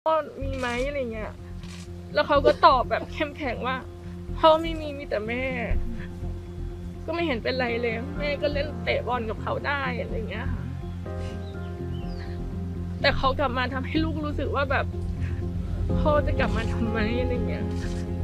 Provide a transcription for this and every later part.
พ่อมีไหมอะไรเงี้ยแล้วเขาก็ตอบแบบเข้มแข็งว่าพ่อไม่มีแต่แม่ก็ไม่เห็นเป็นไรเลยแม่ก็เล่นเตะบอลกับเขาได้อะไรเงี้ยค่ะแต่เขากลับมาทำให้ลูกรู้สึกว่าแบบพ่อจะกลับมาทำไมอะไรเงี้ย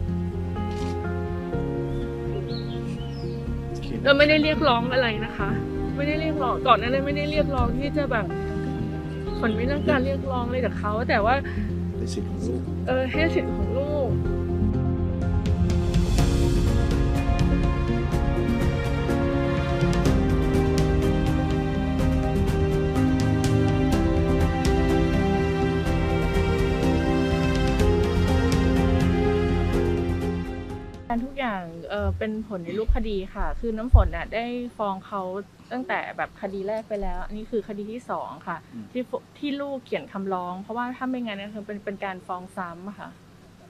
เราไม่ได้เรียกร้องอะไรนะคะไม่ได้เรียกร้องก่อนหน้านั้นไม่ได้เรียกร้องที่จะแบบฝนไม่ต้องการเรียกร้องอะไรจากเขาแต่ว่าในสิทธิ์ของลูกให้สิทธิ์ของลูกทุกอย่างเป็นผลในรูปคดีค่ะคือน้ำฝนน่ะได้ฟ้องเขาตั้งแต่แบบคดีแรกไปแล้วอันนี้คือคดีที่2ค่ะที่ลูกเขียนคำร้องเพราะว่าถ้าไม่งั้นคือเป็นการฟ้องซ้ำค่ะ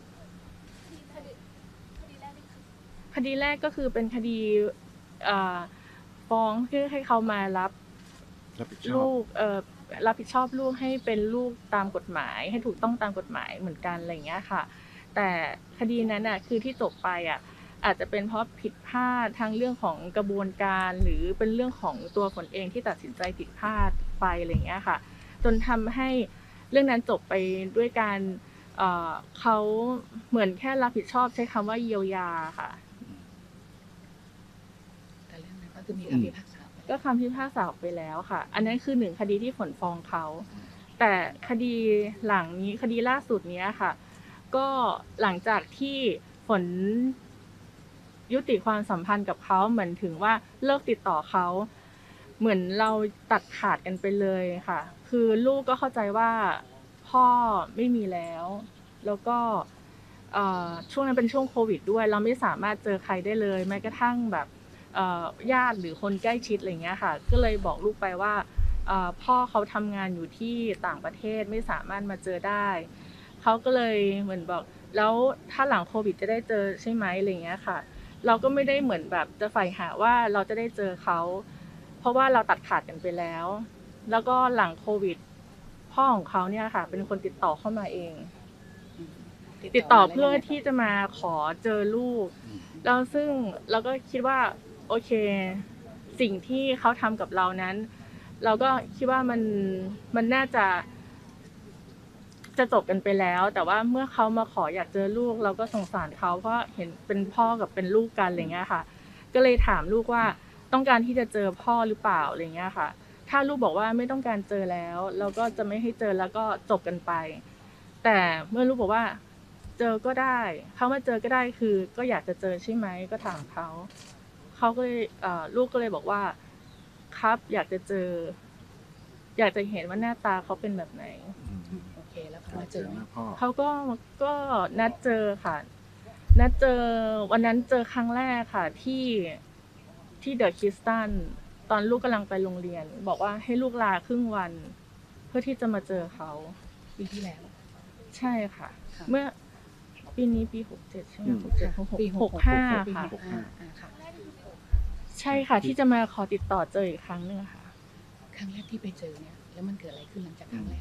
คดีแรกก็คือเป็นคดีฟ้องเพื่อให้เขามารับลูกรับผิดชอบลูกให้เป็นลูกตามกฎหมายให้ถูกต้องตามกฎหมายเหมือนกันอะไรอย่างเงี้ยค่ะแต่คดีนั้นน่ะคือที่จบไปอาจจะเป็นเพราะผิดพลาดทางเรื่องของกระบวนการหรือเป็นเรื่องของตัวฝนเองที่ตัดสินใจผิดพลาดไปอะไรอย่างเงี้ยค่ะจนทำให้เรื่องนั้นจบไปด้วยการเขาเหมือนแค่รับผิดชอบใช้คำว่าเยียวยาค่ะแต่เรื่องนั้นก็คือมีคำพิพากษาก็คำพิพากษาออกไปแล้วค่ะอันนั้นคือ1คดีที่ฝนฟ้องเขาแต่คดีหลังนี้คดีล่าสุดนี้ค่ะก็หลังจากที่ฝนยุติความสัมพันธ์กับเขาเหมือนถึงว่าเลิกติดต่อเขาเหมือนเราตัดขาดกันไปเลยค่ะคือลูกก็เข้าใจว่าพ่อไม่มีแล้วก็ช่วงนั้นเป็นช่วงโควิดด้วยเราไม่สามารถเจอใครได้เลยแม้กระทั่งแบบญาติหรือคนใกล้ชิดอะไรเงี้ยค่ะก็เลยบอกลูกไปว่าพ่อเขาทำงานอยู่ที่ต่างประเทศไม่สามารถมาเจอได้เขาก็เลยเหมือนบอกแล้วถ้าหลังโควิดจะได้เจอใช่ไหมอะไรเงี้ยค่ะเราก็ไม่ได้เหมือนแบบจะใฝ่หาว่าเราจะได้เจอเขาเพราะว่าเราตัดขาดกันไปแล้วแล้วก็หลังโควิดพ่อของเขาเนี่ยค่ะเป็นคนติดต่อเข้ามาเองติดต่อเพื่อที่จะมาขอเจอลูกแล้วซึ่งเราก็คิดว่าโอเคสิ่งที่เขาทำกับเรานั้นเราก็คิดว่ามันน่าจะจบกันไปแล้วแต่ว่าเมื่อเขามาขออยากเจอลูกเราก็สงสารเขาเพราะเห็นเป็นพ่อกับเป็นลูกกันอะไรเงี้ยค่ะก็เลยถามลูกว่าต้องการที่จะเจอพ่อหรือเปล่าอะไรเงี้ยค่ะถ้าลูกบอกว่าไม่ต้องการเจอแล้วเราก็จะไม่ให้เจอแล้วก็จบกันไปแต่เมื่อลูกบอกว่าเจอก็ได้เขามาเจอก็ได้คือก็อยากจะเจอใช่ไหมก็ถามเขาก็เลยลูกก็เลยบอกว่าครับอยากจะเจออยากจะเห็นว่าหน้าตาเขาเป็นแบบไหนโอเคแล้วเขามาเจอเขาก็นัดเจอค่ะนัดเจอวันนั้นเจอครั้งแรกค่ะที่เดอะคริสตันตอนลูกกำลังไปโรงเรียนบอกว่าให้ลูกลาครึ่งวันเพื่อที่จะมาเจอเขาปีที่แล้วใช่ค่ะเมื่อปีนี้ปี67ใช่ไหม65ค่ะใช่ค่ะที่จะมาขอติดต่อเจออีกครั้งนึงค่ะครั้งแรกที่ไปเจอเนี่ยแล้วมันเกิดอะไรขึ้นหลังจากครั้งแรก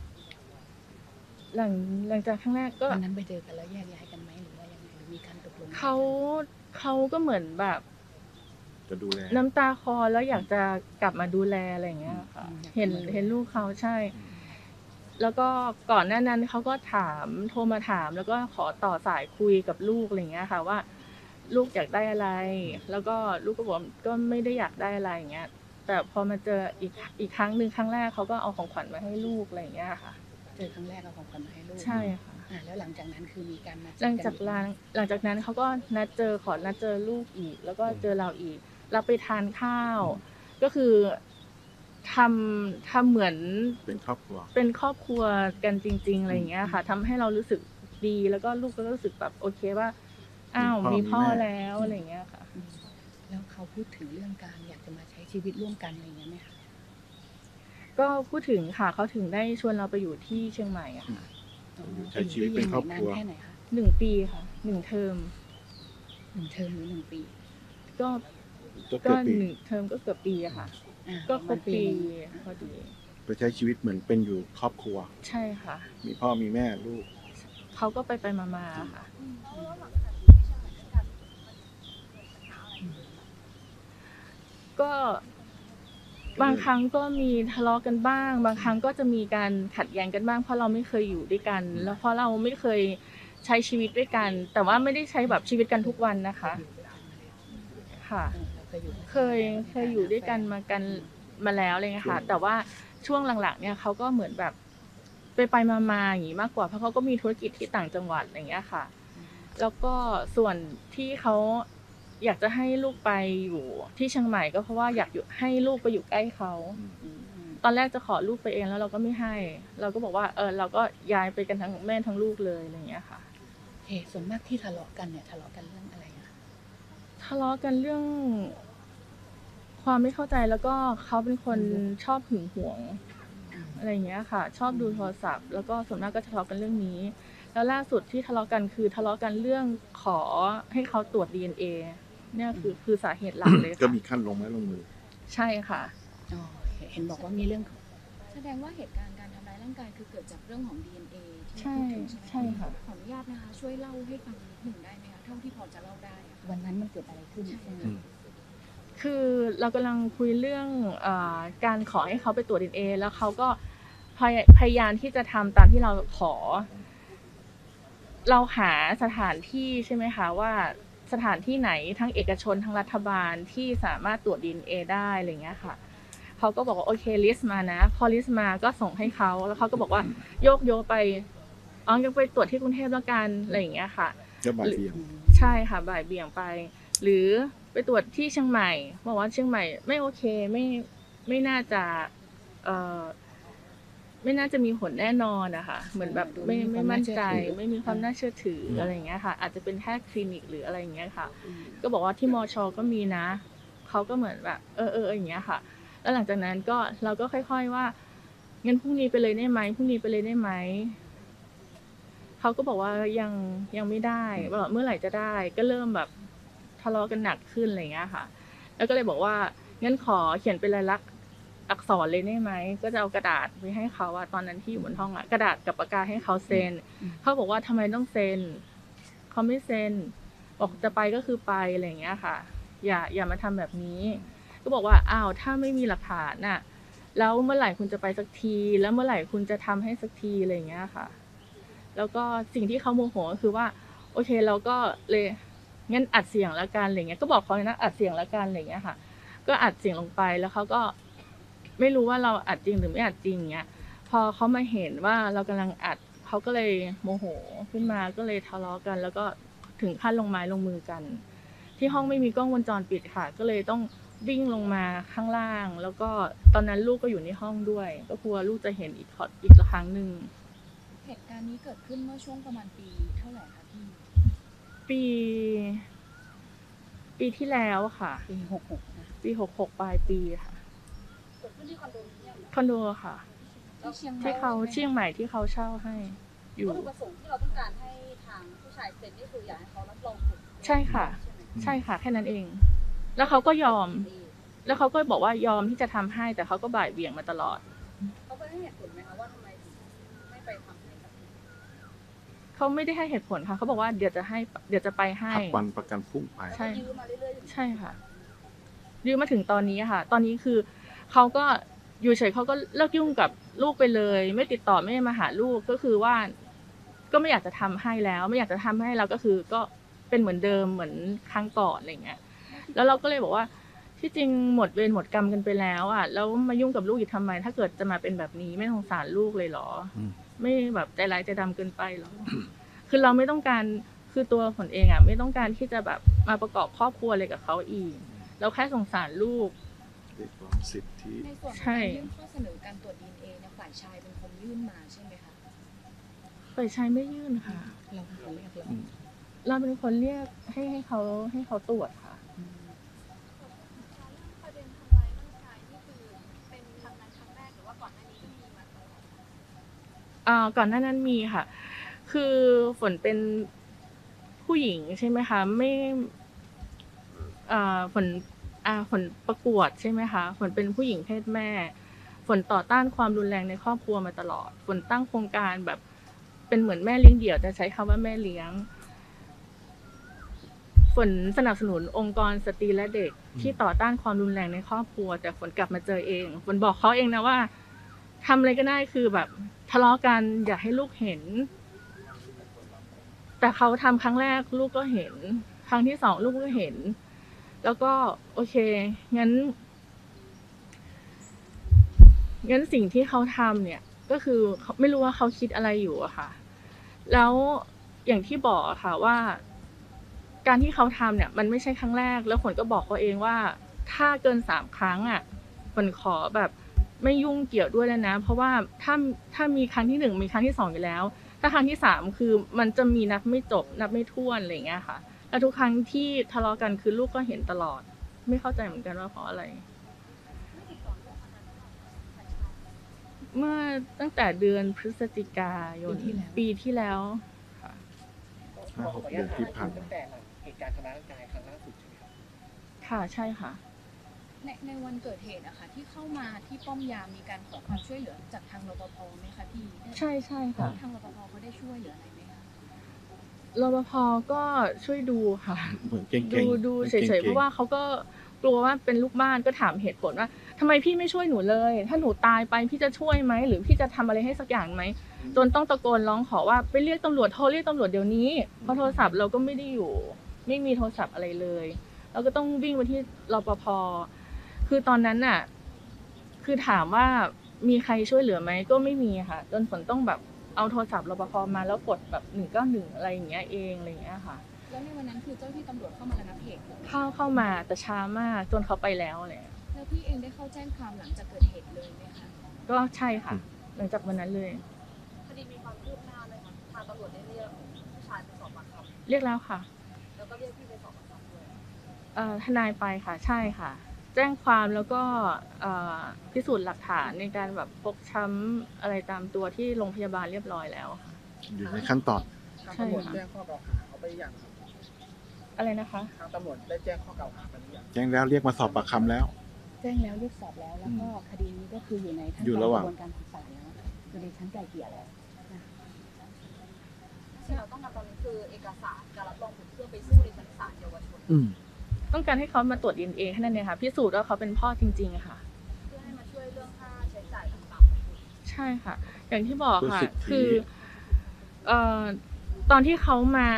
หลังจากครั้งแรกก็วันนั้นไปเจอกันแล้วแยกย้ายกันไหมหรือว่ายังไงหรือมีการตกลงเขาก็เหมือนแบบจะดูแลน้ำตาคลอแล้วอยากจะกลับมาดูแลอะไรอย่างเงี้ยค่ะเห็นลูกเขาใช่แล้วก็ก่อนหน้านั้นเขาก็โทรมาถามแล้วก็ขอต่อสายคุยกับลูกอะไรอย่างเงี้ยค่ะว่าลูกอยากได้อะไรแล้วก็ลูกก็บอกก็ไม่ได้อยากได้อะไรอย่างเงี้ยแต่พอมาเจออีกครั้งหนึ่งครั้งแรกเขาก็เอาของขวัญมาให้ลูกอะไรอย่างเงี้ยค่ะเจอครั้งแรกเอาของขวัญมาให้ลูกใช่ค่ะแล้วหลังจากนั้นคือมีการหลังจากนั้นเขาก็นัดเจอลูกอีกแล้วก็เจอเราอีกเราไปทานข้าวก็คือทำเหมือนเป็นครอบครัวกันจริงๆอะไรอย่างเงี้ยค่ะทำให้เรารู้สึกดีแล้วก็ลูกก็รู้สึกแบบโอเคว่าอ้าวมีพ่อแล้วอะไรอย่างเงี้ยค่ะแล้วเขาพูดถึงเรื่องการอยากจะมาใช้ชีวิตร่วมกันอะไรอย่างเงี้ยไหมคะก็พูดถึงค่ะเขาถึงได้ชวนเราไปอยู่ที่เชียงใหม่อะค่ะใช้ชีวิตเป็นครอบครัวแค่ไหนคะ 1 ปีค่ะ1 เทอม 1 เทอมหรือ1 ปีก็1 เทอมก็เกือบปีอะค่ะก็ครบปีพอดีไปใช้ชีวิตเหมือนเป็นอยู่ครอบครัวใช่ค่ะมีพ่อมีแม่ลูกเขาก็ไปมาๆค่ะก็บางครั้งก็มีทะเลาะกันบ้างบางครั้งก็จะมีการขัดแย้งกันบ้างเพราะเราไม่เคยอยู่ด้วยกันแล้วเพราะเราไม่เคยใช้ชีวิตด้วยกันแต่ว่าไม่ได้ใช้แบบชีวิตกันทุกวันนะคะค่ะเคยอยู่ด้วยกันมาแล้วอะไรเงี้ยค่ะแต่ว่าช่วงหลังๆเนี่ยเขาก็เหมือนแบบไปมาอย่างงี้มากกว่าเพราะเขาก็มีธุรกิจที่ต่างจังหวัดอย่างเงี้ยค่ะแล้วก็ส่วนที่เขาอยากจะให้ลูกไปอยู่ที่เชียงใหม่ก็เพราะว่าอยากอยู่ให้ลูกไปอยู่ใกล้เขาตอนแรกจะขอลูกไปเองแล้วเราก็ไม่ให้เราก็บอกว่าเราก็ย้ายไปกันทั้งแม่ทั้งลูกเลยอะไรอย่างเงี้ยค่ะส่วนมากที่ทะเลาะกันเนี่ยทะเลาะกันเรื่องอะไรอะทะเลาะกันเรื่องความไม่เข้าใจแล้วก็เขาเป็นคนชอบหึงหวงอะไรอย่างเงี้ยค่ะชอบดูโทรศัพท์แล้วก็ส่วนมากก็ทะเลาะกันเรื่องนี้แล้วล่าสุดที่ทะเลาะกันคือทะเลาะกันเรื่องขอให้เขาตรวจ DNA เนี่ยคือสาเหตุหลักเลยค่ะก็มีขั้นลงไม้ลงมือใช่ค่ะเห็นบอกว่ามีเรื่องแสดงว่าเหตุการณ์การทำร้ายร่างกายคือเกิดจากเรื่องของ DNA ที่ใช่พูดถึงใช่ไหมใช่ค่ะขออนุญาตนะคะช่วยเล่าให้ฟังนิดหนึ่งได้ไหมคะเท่าที่พอจะเล่าได้อะวันนั้นมันเกิดอะไรขึ้นใช่ไหมคือเรากำลังคุยเรื่องการขอให้เขาไปตรวจ DNA แล้วเขาก็พยายามที่จะทำตามที่เราขอ เราหาสถานที่ใช่ไหมคะว่าสถานที่ไหนทั้งเอกชนทั้งรัฐบาลที่สามารถตรวจ DNA ได้อะไรเงี้ยค่ะเขาก็บอกว่าโอเคลิสต์มานะพอลิสต์มาก็ส่งให้เขาแล้วเขาก็บอกว่าโยกไปยังไปตรวจที่กรุงเทพแล้วกันอะไรอย่างเงี้ยค่ะจะบ่ายเบี่ยงใช่ค่ะบ่ายเบี่ยงไป หรือไปตรวจที่เชียงใหม่บอกว่าเชียงใหม่ไม่โอเคไม่น่าจะไม่น่าจะมีผลแน่นอนนะคะเหมือนแบบไม่มั่นใจไม่มีความน่าเชื่อถืออะไรอย่างเงี้ยค่ะอาจจะเป็นแค่คลินิกหรืออะไรอย่างเงี้ยค่ะก็บอกว่าที่มชก็มีนะเขาก็เหมือนแบบอย่างเงี้ยค่ะแล้วหลังจากนั้นก็เราก็ค่อยๆว่างั้นพรุ่งนี้ไปเลยได้ไหมพรุ่งนี้ไปเลยได้ไหมเขาก็บอกว่ายังไม่ได้บอกเมื่อไหร่จะได้ก็เริ่มแบบทะเลาะกันหนักขึ้นอะไรอย่างเงี้ยค่ะแล้วก็เลยบอกว่างั้นขอเขียนเป็นลายลักษณ์อักษรเลยได้ไหมก็จะเอากระดาษไปให้เขาตอนนั้นที่อยู่บนห้องกระดาษกับปากกาให้เขาเซ็นเขาบอกว่าทำไมต้องเซ็นเขาไม่เซ็นบอกจะไปก็คือไปอะไรอย่างเงี้ยค่ะอย่ามาทำแบบนี้ก็บอกว่าอ้าวถ้าไม่มีหลักฐานน่ะแล้วเมื่อไหร่คุณจะไปสักทีแล้วเมื่อไหร่คุณจะทำให้สักทีอะไรอย่างเงี้ยค่ะแล้วก็สิ่งที่เขาโมโหก็คือว่าโอเคเราก็เลยงั้นอัดเสียงละกันอะไรเงี้ยก็บอกเขานะอัดเสียงละกันอะไรเงี้ยค่ะก็อัดเสียงลงไปแล้วเขาก็ไม่รู้ว่าเราอัดจริงหรือไม่อัดจริงเงี้ยพอเขามาเห็นว่าเรากำลังอัดเขาก็เลยโมโหขึ้นมาก็เลยทะเลาะกันแล้วก็ถึงขั้นลงไม้ลงมือกันที่ห้องไม่มีกล้องวงจรปิดค่ะก็เลยต้องวิ่งลงมาข้างล่างแล้วก็ตอนนั้นลูกก็อยู่ในห้องด้วยก็กลัวลูกจะเห็นอีกครั้งหนึ่งเหตุการณ์นี้เกิดขึ้นเมื่อช่วงประมาณปีเท่าไหร่คะพี่ปีที่แล้วค่ะปี66นะปี66ปลายปีค่ะเกิดขึ้นที่คอนโดนี้คอนโดค่ะที่เชียงใหม่ที่เขาเชียงใหม่ที่เขาเช่าให้อยู่วัตถุประสงค์ที่เราต้องการให้ทางผู้ชายเซ็นนี่คืออยากให้เขารับรองผลใช่ค่ะใช่ค่ะแค่นั้นเองแล้วเขาก็ยอมแล้วเขาก็บอกว่ายอมที่จะทำให้แต่เขาก็บ่ายเบี่ยงมาตลอดเขาไปให้เหตุผลไหมคะว่าทำไมไม่ไปทำให้กับเขาไม่ได้ให้เหตุผลค่ะเขาบอกว่าเดี๋ยวจะไปให้ผัดวันประกันพรุ่งไปใช่ยื้อมาเรื่อยๆใช่ค่ะยื้อมาถึงตอนนี้ค่ะตอนนี้คือเขาก็อยู่เฉยเขาก็เลิกยุ่งกับลูกไปเลยไม่ติดต่อไม่มาหาลูกก็คือว่าก็ไม่อยากจะทำให้แล้วไม่อยากจะทำให้เราก็คือก็เป็นเหมือนเดิมเหมือนครั้งก่อนอะไรเงี้ยแล้วเราก็เลยบอกว่าที่จริงหมดเวรหมดกรรมกันไปแล้วแล้วมายุ่งกับลูกอีกทำไมถ้าเกิดจะมาเป็นแบบนี้ไม่สงสารลูกเลยเหรอไม่แบบใจร้ายใจดำเกินไปหรอคือเราไม่ต้องการคือตัวผลเองไม่ต้องการที่จะแบบมาประกอบครอบครัวอะไรกับเขาอีกเราแค่สงสารลูกเรียกร้องสิทธิในส่วนของการยื่นข้อเสนอการตรวจ DNA เนี่ยฝ่ายชายเป็นคนยื่นมาใช่ไหมคะฝ่ายชายไม่ยื่นค่ะเราเป็นคนเรียกเราเป็นคนเรียกให้เขาตรวจค่ะก่อนหน้านั้นมีค่ะคือฝนเป็นผู้หญิงใช่ไหมคะไม่ฝนประกวดใช่ไหมคะฝนเป็นผู้หญิงเพศแม่ฝนต่อต้านความรุนแรงในครอบครัวมาตลอดฝนตั้งโครงการแบบเป็นเหมือนแม่เลี้ยงเดี่ยวแต่ใช้คำว่าแม่เลี้ยงฝนสนับสนุนองค์กรสตรีและเด็กที่ต่อต้านความรุนแรงในครอบครัวแต่ฝนกลับมาเจอเองฝนบอกเขาเองนะว่าทำอะไรก็ได้คือแบบทะเลาะกันอยากให้ลูกเห็นแต่เขาทำครั้งแรกลูกก็เห็นครั้งที่สองลูกก็เห็นแล้วก็โอเคงั้นสิ่งที่เขาทำเนี่ยก็คือไม่รู้ว่าเขาคิดอะไรอยู่อะค่ะแล้วอย่างที่บอกอะค่ะว่าการที่เขาทำเนี่ยมันไม่ใช่ครั้งแรกแล้วฝนก็บอกเขาเองว่าถ้าเกิน3 ครั้งอะฝนขอแบบไม่ยุ่งเกี่ยวด้วยแล้วนะเพราะว่าถ้ามีครั้งที่1มีครั้งที่2อยู่แล้วถ้าครั้งที่3คือมันจะมีนับไม่จบนับไม่ถ้วนอะไรอย่างเงี้ยค่ะแล้วทุกครั้งที่ทะเลาะกันคือลูกก็เห็นตลอดไม่เข้าใจเหมือนกันว่าเพราะอะไรเมื่อตั้งแต่เดือนพฤศจิกายนปีที่แล้วค่ะ 5-6 เดือนที่ผ่านมาตั้งแต่หลังเหตุการณ์ทำร้ายร่างกายครั้งล่าสุดใช่ไหมครับค่ะใช่ค่ะในวันเกิดเหตุอะค่ะที่เข้ามาที่ป้อมยามมีการขอความช่วยเหลือจากทางรปภไหมคะพี่ใช่ค่ะทางรปภเขาได้ช่วยเหลืออะไรไหมคะรปภก็ช่วยดูค่ะเหมือนเก่งๆดูเฉยๆเพราะว่าเขาก็กลัวว่าเป็นลูกบ้านก็ถามเหตุผลว่าทำไมพี่ไม่ช่วยหนูเลย ถ้าหนูตายไปพี่จะช่วยไหมหรือพี่จะทำอะไรให้สักอย่างไหมจนต้องตะโกนร้องขอว่าไปเรียกตำรวจโทรเรียกตำรวจเดี๋ยวนี้เพราะโทรศัพท์เราก็ไม่ได้อยู่ไม่มีโทรศัพท์อะไรเลยเราก็ต้องวิ่งไปที่รปภคือตอนนั้นน่ะคือถามว่ามีใครช่วยเหลือไหมก็ไม่มีค่ะจนฝนต้องแบบเอาโทรศัพท์รปภมาแล้วกดแบบ191อะไรอย่างเงี้ยเองอะไรอย่างเงี้ยค่ะแล้วในวันนั้นคือเจ้าที่ตำรวจเข้ามาระงับเหตุเหรอเข้ามาแต่ช้ามากจนเขาไปแล้วเลยแล้วพี่เองได้เข้าแจ้งความหลังจากเกิดเหตุเลยไหมคะก็ใช่ค่ะ หลังจากวันนั้นเลยคดีมีความคืบหน้าไหมคะทางตำรวจได้เรียกผู้ชายไปสอบปากคเรียกแล้วค่ะำแล้วก็เรียกพี่ไปสอบปากคำด้วยทนายไปค่ะใช่ค่ะ แจ้งความแล้วก็พิสูจน์หลักฐานในการแบบฟกช้ำอะไรตามตัวที่โรงพยาบาลเรียบร้อยแล้วค่ะอยู่ในขั้นตอนทางใช่ตำรวจค่ะแจ้งข้อกล่าวหาเขาไปหรือยังครับอะไรนะคะทางตำรวจได้แจ้งข้อกล่าวหาไปหรือยังแจ้งแล้วเรียกมาสอบปากคำแล้วแจ้งแล้วเรียกสอบแล้วแล้วก็คดีนี้ก็คืออยู่ในขั้นอยู่ตอนระหกว่างระบวนการของศาลแล้วอยู่ในชั้นไกล่เกลี่ยแล้วที่เราต้องทำตอนนี้คือเอกสารการรับรองบุตรเพื่อไปสู้ในชั้นศาลเยาวชนต้องการให้เขามาตรวจ DNA แค่นั้นเองค่ะพิสูจน์ว่าเขาเป็นพ่อจริงๆค่ะเพื่อให้มาช่วยเรื่องค่าใช้จ่ายต่างๆของบุตรใช่ค่ะ อย่างที่บอกค่ะเพื่อสิทธิคือตอนที่เขามา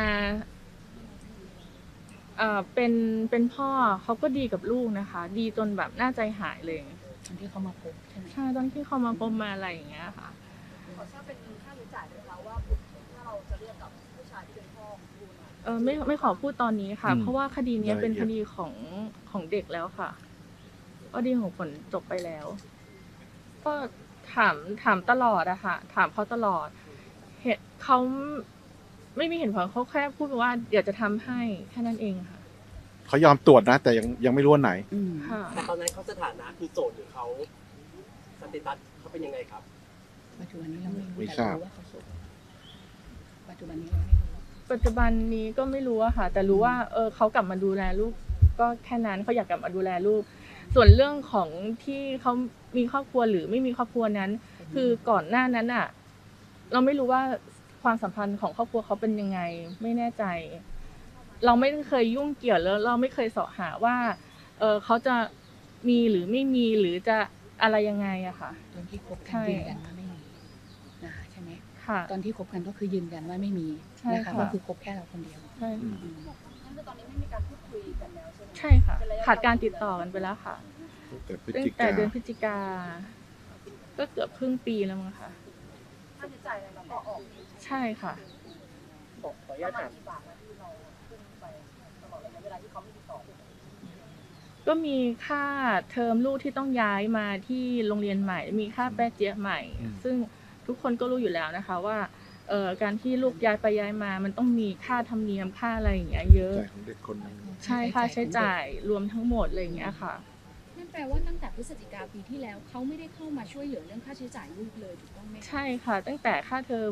เป็นพ่อเขาก็ดีกับลูกนะคะ ดีจนแบบน่าใจหายเลยตอนที่เขามาพบใช่ไหมใช่ตอนที่เขามาพบมาอะไรอย่างเงี้ยค่ะขอทราบเป็นค่าใช้จ่ายด้วยคะว่าบุตรถ้าเราจะเรียกกับผู้ชายที่เป็นพ่อของบุตรไม่ขอพูดตอนนี้ค่ะอืมเพราะว่าคดีเนี้ยเป็นรายละคเอียดดีของเด็กแล้วค่ะคดีของฝนจบไปแล้ว ก็ถามตลอดอะค่ะ ถามเขาตลอดเขาไม่มีเหตุผลเขาแค่พูดว่าเดี๋ยวจะทำให้แค่นั้นเองค่ะเขายอมตรวจนะ แต่ยังไม่รู้ว่าไหนอืมค่ะแต่ตอนนั้นเขาสถานะคือโสดหรือเขาสเตตัสเขาเป็นยังไงครับปัจจุบันนี้เราไม่รู้ไม่แต่ทราบรู้ว่าเขาโสดปัจจุบันนี้เราไม่รู้ปัจจุบันนี้ก็ไม่รู้อะค่ะ แต่รู้ว่าเขากลับมาดูแลลูกก็แค่นั้นเขาอยากกลับมาดูแลลูก ส่วนเรื่องของที่เขามีครอบครัวหรือไม่มีครอบครัวนั้น คือก่อนหน้านั้นอะเราไม่รู้ว่าความสัมพันธ์ของครอบครัวเขาเป็นยังไงไม่แน่ใจ เราไม่เคยยุ่งเกี่ยวแล้วเราไม่เคยเสาะหาว่าเขาจะมีหรือไม่มีหรือจะอะไรยังไงอะค่ะตอนที่คบกัใช่นยืนยันว่าไม่มีนะคะใช่ไหมค่ะตอนที่คบกันก็คือยืนยันว่าไม่มีใช่นะคะค่ะก็คือคบแค่เราคนเดียวใช่อืมนั่นคือตอนนี้ไม่มีการพูดคุยกันแล้วใช่ไหมใช่ค่ะ ขาดการติดต่อกันไปแล้วค่ะแต่พฤศตั้งจิแต่กาเดือนพฤศจิกา ก็เกือบครึ่งปีแล้วมั้งค่ะค่าใช้จ่ายอะไรเราก็ออกใช่ค่ะขออปนุญาระตมาณถามกี่บาทนะที่เราขึ้นไปตลอดระยะเวลาที่เขาไม่ติดต่อก็มีค่าเทอมลูกที่ต้องย้ายมาที่โรงเรียนใหม่ มีค่าแป๊ะเจี๊ยะใหม่ ซึ่งทุกคนก็รู้อยู่แล้วนะคะว่าการที่ลูกย้ายไปย้ายมา มันต้องมีค่าธรรมเนียมค่าอะไรอย่างเงี้ยเยอะใจของเด็กคนหนึงใช่ค่าใช้จ่ายรวมทั้งหมดอะไรอย่างเงี้ยค่ะนั่นแปลว่าตั้งแต่พฤศจิกาปีที่แล้วเขาไม่ได้เข้ามาช่วยเหลือเรื่องค่าใช้จ่ายลูกเลยถูกต้องไหมคะใช่ค่ะ ตั้งแต่ค่าเทอม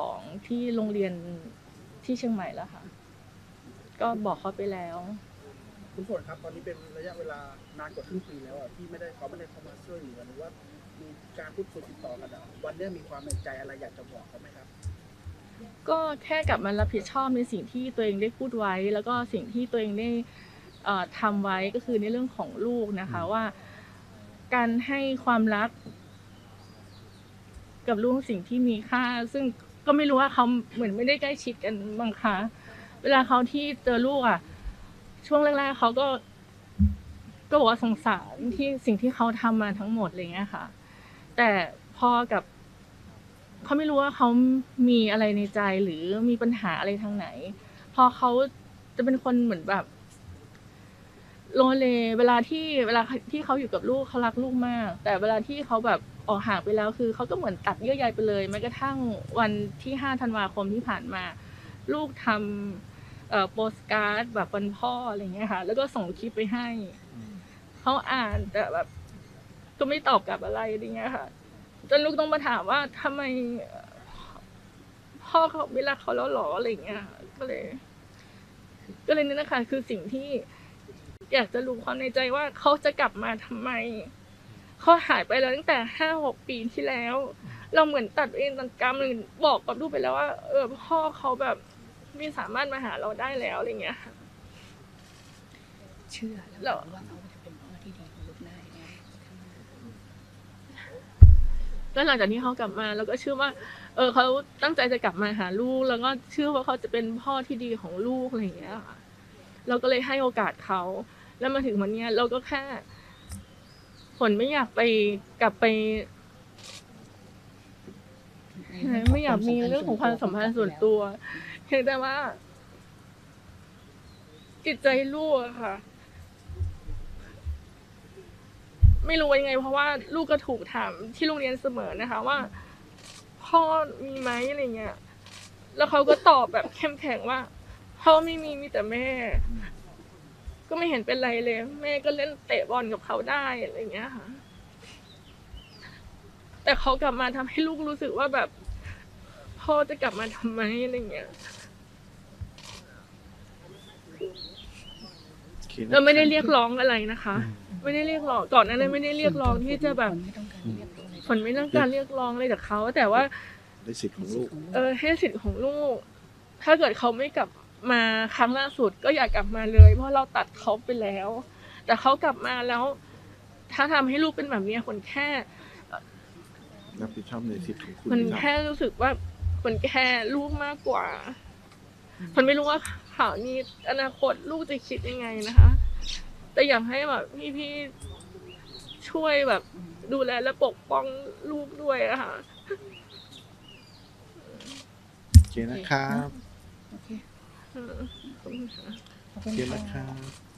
2ที่โรงเรียนที่เชียงใหม่แล้วค่ะ ก็บอกเขาไปแล้วคุณฝนครับ ตอนนี้เป็นระยะเวลานานกว่าครึ่งปีแล้วอ่ะที่เขาไม่ได้เข้ามาช่วยเหลือหรือว่ามีการพูดคุยติดต่อกันอะวันเนี้ยมีความในใจอะไรอยากจะบอกเขาไหมครับก็แค่กลับมารับผิดชอบในสิ่งที่ตัวเองได้พูดไว้ แล้วก็สิ่งที่ตัวเองได้ทำไว้ก็คือในเรื่องของลูกนะคะว่าการให้ความรักกับลูกสิ่งที่มีค่า ซึ่งก็ไม่รู้ว่าเขาเหมือนไม่ได้ใกล้ชิดกันบางครั้งเวลาเขาที่เจอลูกอ่ะช่วงแรกๆเขาก็บอกว่าสงสารที่สิ่งที่เขาทำมาทั้งหมดอะไรเงี้ยค่ะ แต่พอกับเขาไม่รู้ว่าเขามีอะไรในใจหรือมีปัญหาอะไรทางไหน พอเขาจะเป็นคนเหมือนแบบโลเลเวลาที่เขาอยู่กับลูกเขารักลูกมาก แต่เวลาที่เขาแบบออกห่างไปแล้วคือเขาก็เหมือนตัดเยื่อใยไปเลยแม้กระทั่งวันที่5 ธันวาคมที่ผ่านมา ลูกทำโปสการ์ดแบบวันพ่ออะไรเงี้ยค่ะแล้วก็ส่งคลิปไปให้เขาอ่านแต่แบบก็ไม่ตอบกลับอะไรอย่างเงี้ยค่ะจนลูกต้องมาถามว่าทำไมพ่อเขาไม่รักเขาแล้วหรออะไรอย่างเงี้ยก็เลยนี่นะคะคือสิ่งที่อยากจะรู้ความในใจว่าเขาจะกลับมาทำไมเขาหายไปแล้วตั้งแต่5-6 ปีที่แล้ว เราเหมือนตัดเองตัดกรรมเลยบอกกับลูกไปแล้วว่าพ่อเขาแบบไม่สามารถมาหาเราได้แล้วอะไรเงี้ยค่ะเชื่อแล้วว่าเขาจะเป็นพ่อที่ดีของลูกได้ไงก็หลังจากที่เขากลับมาเราก็เชื่อว่าเขาตั้งใจจะกลับมาหาลูกแล้วก็เชื่อว่าเขาจะเป็นพ่อที่ดีของลูกอะไรอย่างเงี้ยค่ะเราก็เลยให้โอกาสเขาแล้วมาถึงวันเนี้ยเราก็แค่ฝนไม่อยากไปกลับไปไม่อยากมีเรื่องของความสัมพันธ์ส่วนตัวเพียงแต่ว่าจิตใจลูกอะค่ะไม่รู้ยังไงเพราะว่าลูกก็ถูกถามที่โรงเรียนเสมอนะคะว่าพ่อมีไหมอะไรเงี้ยแล้วเขาก็ตอบแบบเข้มแข็งว่าพ่อไม่มีแต่แม่ก็ไม่เห็นเป็นไรเลยแม่ก็เล่นเตะบอลกับเขาได้อะไรเงี้ยค่ะแต่เขากลับมาทำให้ลูกรู้สึกว่าแบบพ่อจะกลับมาทำไมอะไรเงี้ยเราไม่ได้เรียกร้องอะไรนะคะ ไม่ได้เรียกร้องก่อนหน้านั้นไม่ได้เรียกร้องที่จะแบบฝนไม่ต้องการเรียกร้องอะไรจากเขาแต่ว่าได้สิทธิ์ของลูกให้สิทธิ์ของลูกถ้าเกิดเขาไม่กลับมาครั้งล่าสุดก็อย่ากลับมาเลยเพราะเราตัดเขาไปแล้ว แต่เขากลับมาแล้วถ้าทำให้ลูกเป็นแบบนี้คนแค่รับผิดชอบในสิทธิ์ของคุณมันที่ทำแค่รู้สึกว่าคนแค่ลูกมากกว่าคนไม่รู้ว่าข่าวนี้อนาคตลูกจะคิดยังไงนะคะ แต่อยากให้แบบพี่ๆช่วยแบบดูแลและปกป้องลูกด้วยอะค่ะโอเคนะครับโอเคขอบคุณค่ะขอบโอคุณเคค่ะนะครับ